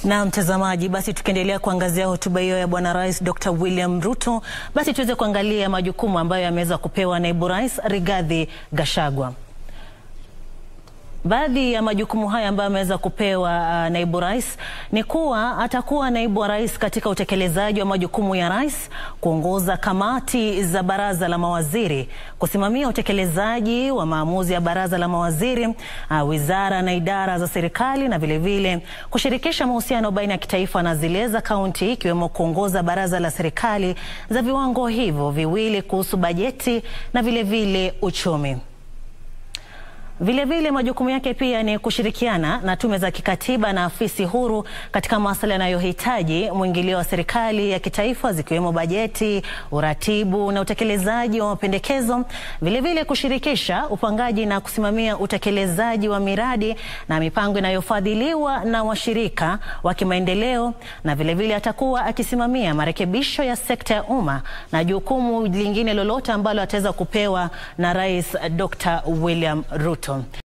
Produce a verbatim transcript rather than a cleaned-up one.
Na mtazamaji, basi tukiendelea kuangazia hotuba hiyo ya Bwana Rais Doctor William Ruto, basi tuweze kuangalia majukumu ambayo yameweza kupewa Naibu Rais Rigathi Gachagua. Baadhi ya majukumu haya ambayo ameweza kupewa uh, Naibu Rais ni kuwa atakuwa Naibu wa Rais katika utekelezaji wa majukumu ya Rais, kuongoza kamati za Baraza la Mawaziri, kusimamia utekelezaji wa maamuzi ya Baraza la Mawaziri, uh, wizara na idara za serikali, na vile vile kushirikisha mahusiano baina ya kitaifa na zile za kaunti, ikiwemo kuongoza baraza la serikali za viwango hivyo viwili kuhusu bajeti na vile vile uchumi. Vile vile majukumu yake pia ni kushirikiana na tume za kikatiba na afisi huru katika masuala yanayohitaji mwingilio wa serikali ya kitaifa, zikiwemo bajeti, uratibu na utekelezaji wa mapendekezo. Vile vile kushirikisha upangaji na kusimamia utekelezaji wa miradi na mipango inayofadhiliwa na washirika wa kimaendeleo, na vile vile atakuwa akisimamia marekebisho ya sekta ya umma na jukumu lingine lolote ambalo ataweza kupewa na Rais Doctor William Ruto.